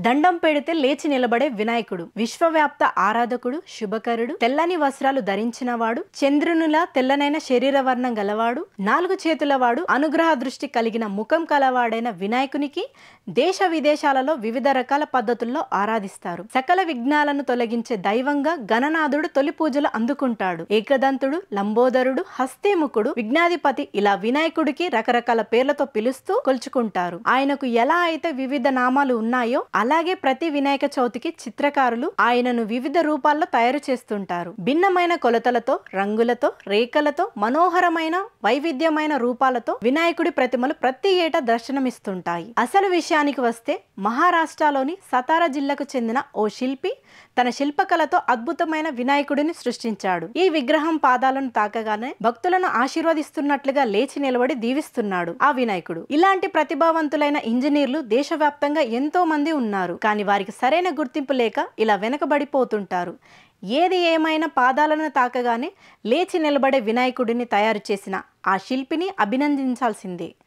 దండం పెడితే లేచి నిలబడే వినాయకుడు, విశ్వవ్యాప్త ఆరాధకుడు, శుభకరుడు, తెల్లని వస్త్రాలు ధరించినవాడు, చంద్రునిలా తెల్లనైన శరీర వర్ణం గలవాడు, 4 చేతులవాడు, అనుగ్రహ దృష్టి కలిగిన ముఖం కలవాడైన వినాయకునికి దేశ విదేశాలలో వివిధ రకాల పద్ధతుల్లో ఆరాధిస్తారు. సకల విఘ్నాలను తొలగించే దైవంగా గణనాథుడు తొలి పూజలు అందుకుంటాడు. ఏకదంతుడు, లంబోదరుడు, హస్తేముఖుడు, విఘ్నాధిపతి ఇలా వినాయకుడికి రకరకాల పేర్లతో పిలుస్తూ కొలుచుకుంటారు. ఆయనకు ఎలా అయితే వివిధ నామాలు ఉన్నాయో అలాగే ప్రతి వినాయక చవితికి చిత్రకారులు ఆయనను వివిధ రూపాల్లో తయారు చేస్తుంటారు. భిన్నమైన కొలతలతో, రంగులతో, రేఖలతో, మనోహరమైన వైవిధ్యమైన రూపాలతో వినాయకుడి ప్రతిమలు ప్రతి ఏటా దర్శనమిస్తుంటాయి. అసలు విషయానికి వస్తే మహారాష్ట్రలోని సతారా జిల్లాకు చెందిన ఓ శిల్పి తన శిల్పకళతో అద్భుతమైన వినాయకుడిని సృష్టించాడు. ఈ విగ్రహం పాదాలను తాకగానే భక్తులను ఆశీర్వదిస్తున్నట్లుగా లేచి నిలబడి దీవిస్తున్నాడు ఆ వినాయకుడు. ఇలాంటి ప్రతిభావంతులైన ఇంజనీర్లు దేశవ్యాప్తంగా ఎంతో మంది ఉన్నారు. కానీ వారికి సరైన గుర్తింపు లేక ఇలా వెనకబడిపోతుంటారు. ఏది ఏమైనా పాదాలను తాకగానే లేచి నిలబడే వినాయకుడిని తయారు చేసిన ఆ శిల్పిని అభినందించాల్సిందే.